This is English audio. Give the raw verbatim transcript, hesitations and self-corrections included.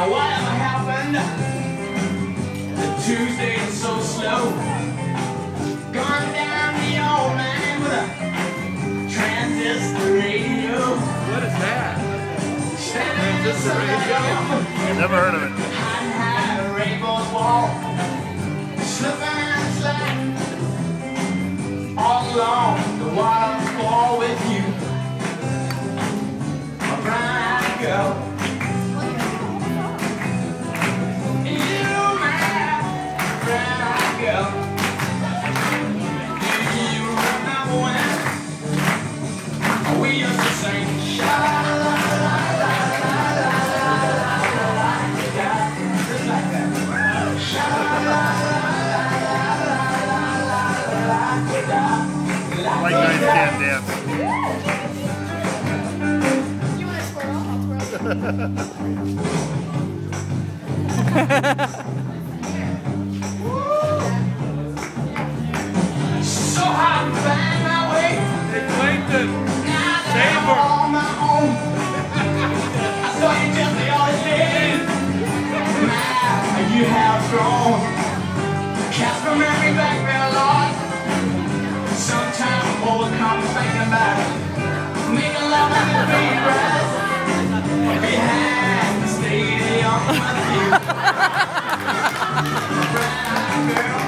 whatever happened? The Tuesday's so slow. Gone down the old man with a transistor radio. What is that? Transistor radio. Never heard of it. Hiding behind a rainbow's wall. Slipping and sliding all along the waterfall with you, my brown girl. You, my brown girl. Do you remember when we used to sing sha-la-la-la-la-la-la-la-la-la, just like that? Sha-la-la-la-la-la-la-la-la. Like guys can't dance. You want to square off? I'll So hard to find my way. Hey, Clayton. Now that Save I'm her. on my own, I saw you just the other day. Now you have grown. Cast my memory back there, Lord. Sometimes I'm overcome thinking about it. Making love with the babies behind the stadium with you. Brown girl.